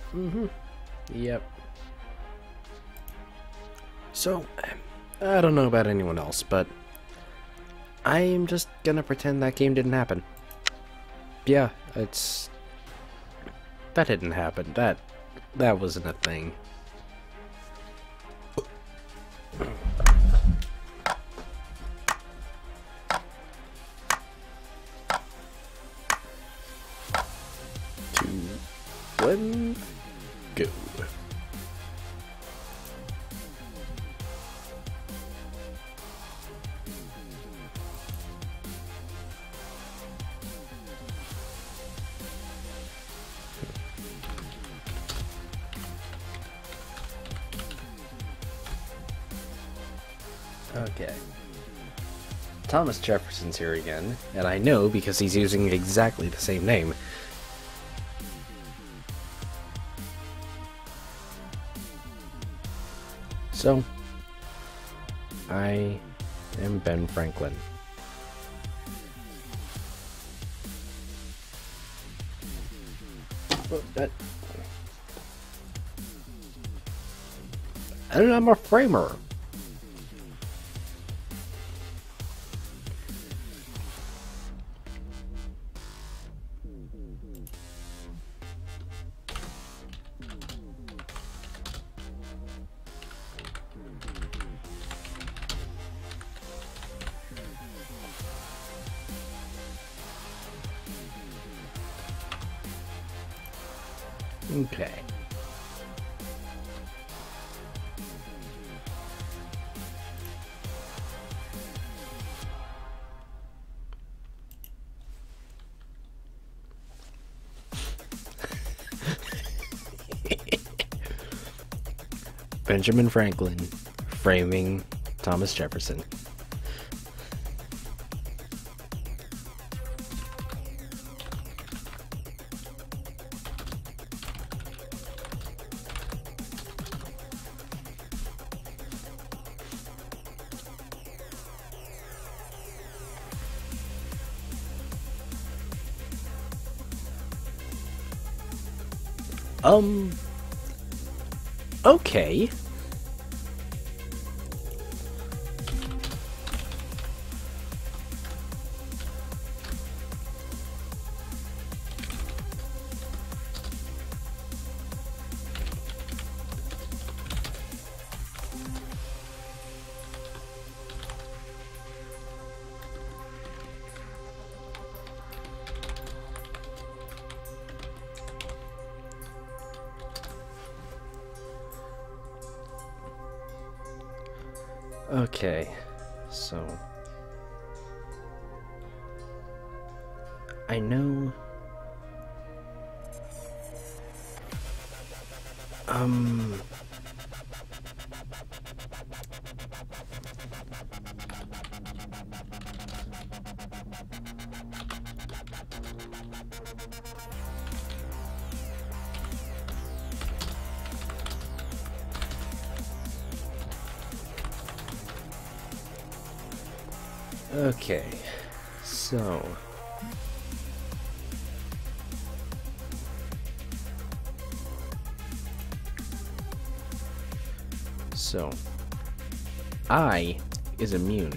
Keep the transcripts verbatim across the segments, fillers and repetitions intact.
Mm-hmm. Yep. So, I don't know about anyone else, but I'm just gonna pretend that game didn't happen. Yeah, it's... That didn't happen. That... That wasn't a thing. Two... One... Go. Okay. Thomas Jefferson's here again, and I know because he's using exactly the same name. So, I am Ben Franklin. Well, that... And I'm a framer. Okay. Benjamin Franklin framing Thomas Jefferson. Um, okay. Okay, so I know um okay, so so I is immune.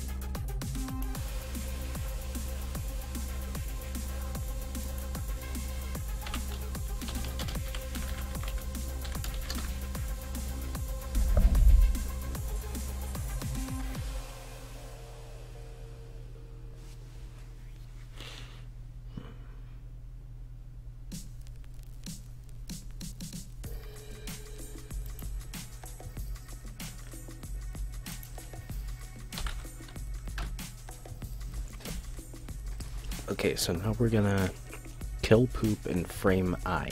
Okay, so now we're gonna kill Poop and frame I.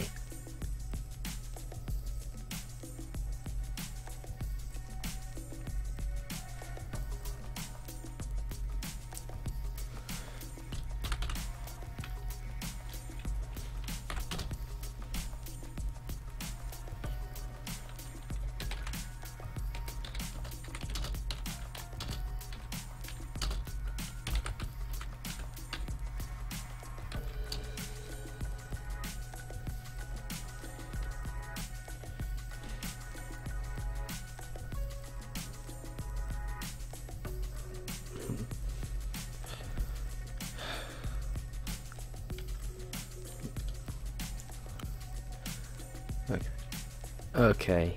Okay. Okay.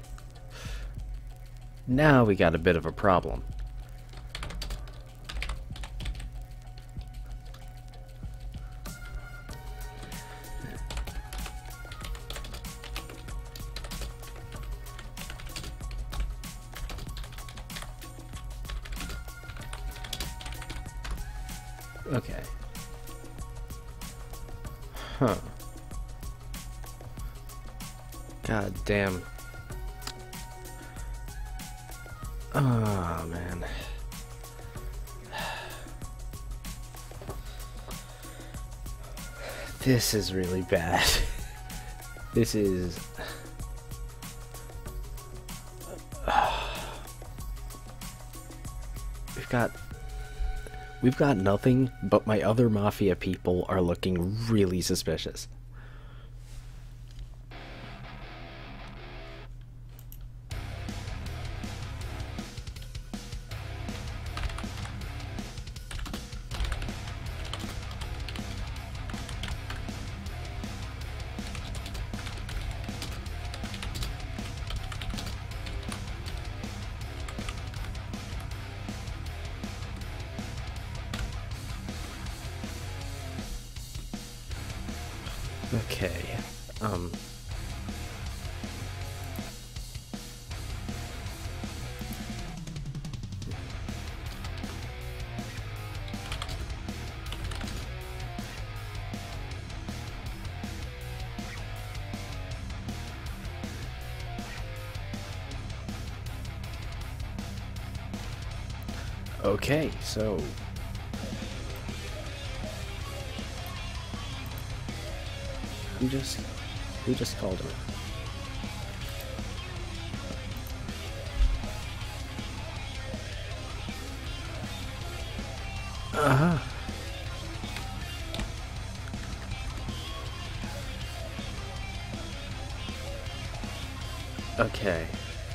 Now we got a bit of a problem. Okay. Huh. God damn. Oh, man. This is really bad. This is... We've got... We've got nothing, but my other Mafia people are looking really suspicious. Okay, um... Okay, so... Who just... Who just called him? Uh-huh. Okay.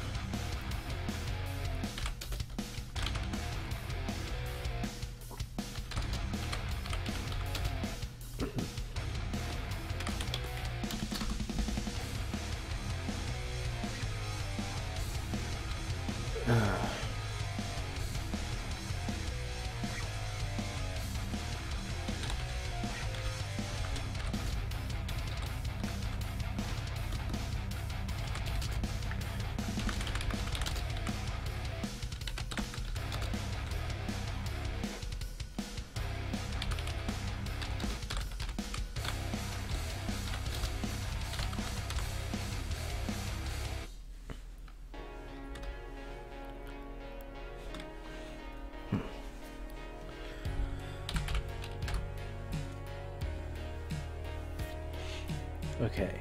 Okay.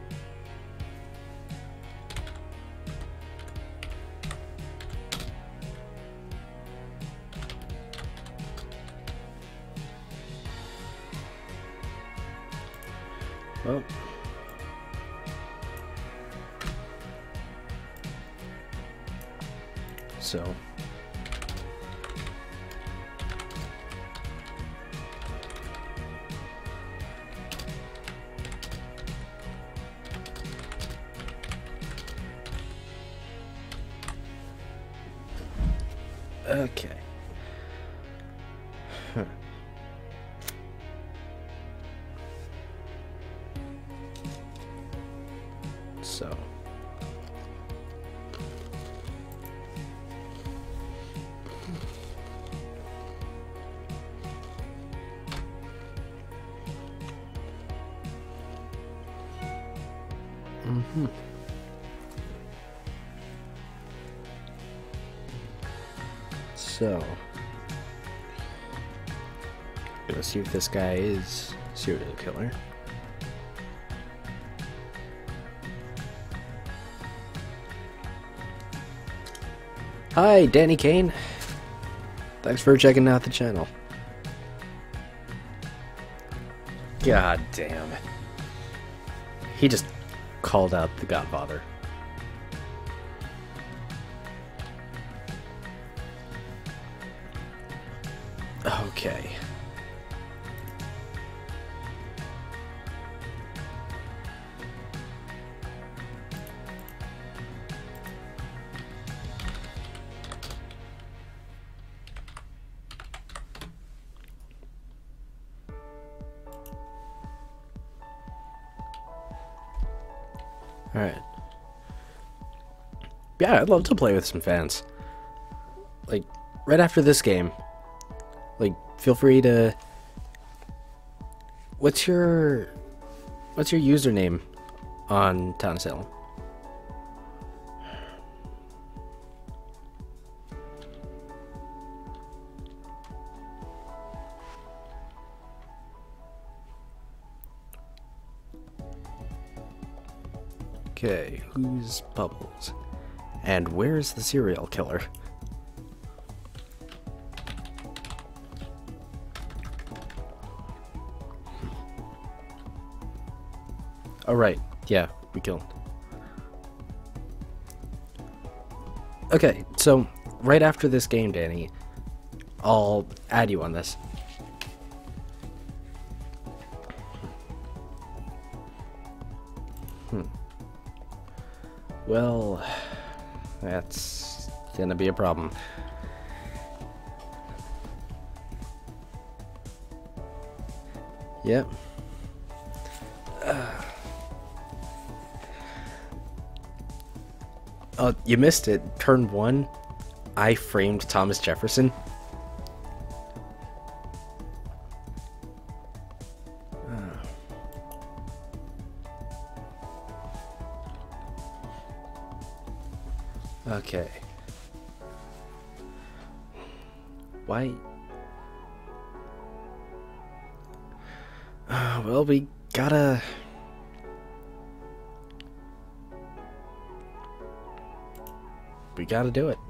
Well. So. Okay. Huh. So. Mm-hmm. So, gonna see if this guy is a serial killer. Hi, Danny Kane. Thanks for checking out the channel. God damn. He just called out the Godfather. Okay. Alright. Yeah, I'd love to play with some fans. Like, right after this game, like, feel free to... What's your... What's your username on Town of Salem? Okay, who's Bubbles? And where's the serial killer? Oh, right. Yeah, we killed. Okay, so right after this game, Danny, I'll add you on this. Hmm. Well, that's gonna be a problem. Yep. Uh. Oh, you missed it. Turn one, I framed Thomas Jefferson. Okay. Why? Uh, well, we gotta... We gotta do it.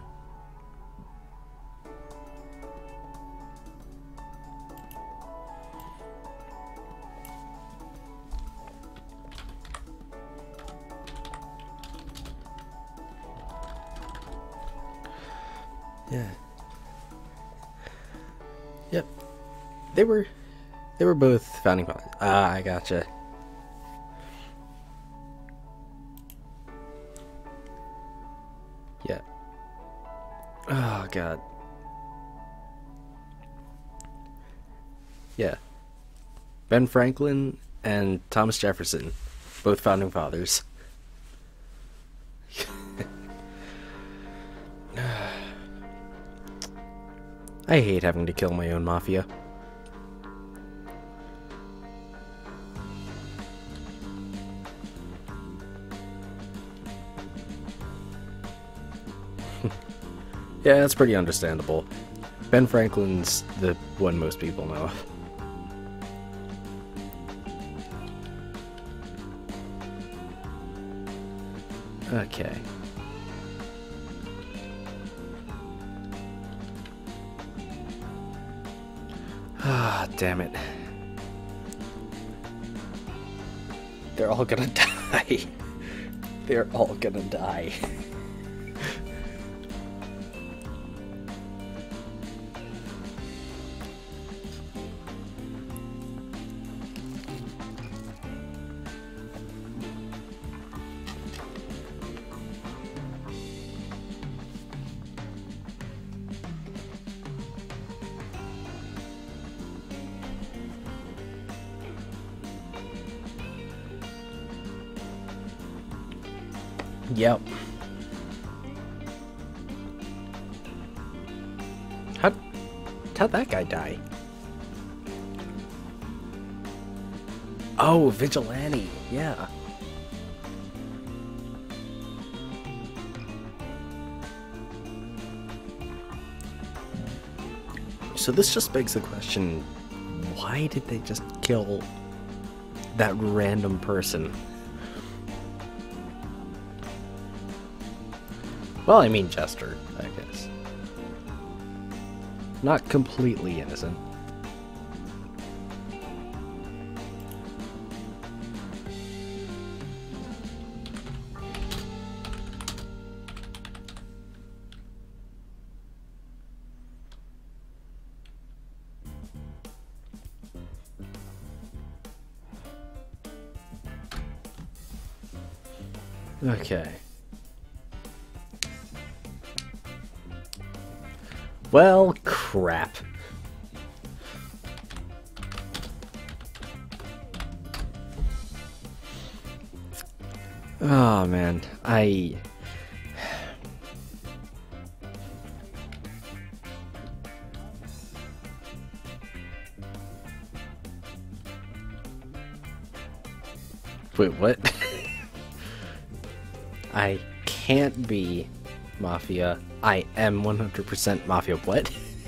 Yeah. Yep. They were they were both founding fathers. Ah, I gotcha. Yeah. Oh god. Yeah. Ben Franklin and Thomas Jefferson, both founding fathers. I hate having to kill my own mafia. Yeah, that's pretty understandable. Ben Franklin's the one most people know of. Okay. Ah, damn it. They're all gonna die. They're all gonna die. Yep. How, how'd that guy die? Oh, Vigilante. Yeah. So this just begs the question, why did they just kill that random person? Well, I mean Jester, I guess. Not completely innocent. Okay. Well, crap. Oh man, I... Wait, what? I can't be Mafia. I am one hundred percent Mafia. What?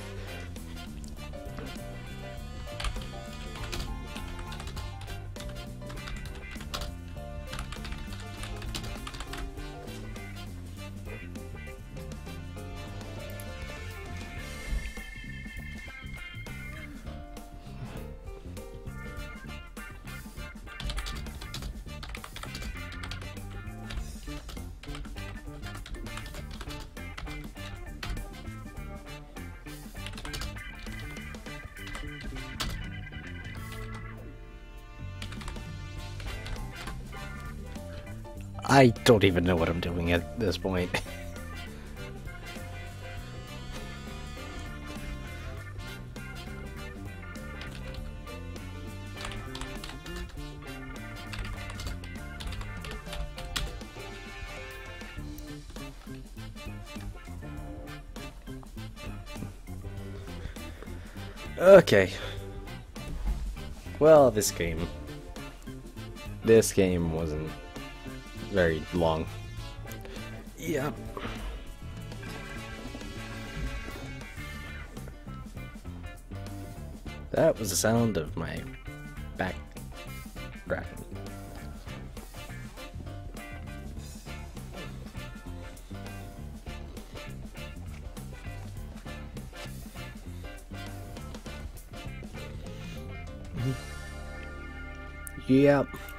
I don't even know what I'm doing at this point. Okay. Well, this game. This game wasn't very long. Yep. That was the sound of my back cracking. Yep.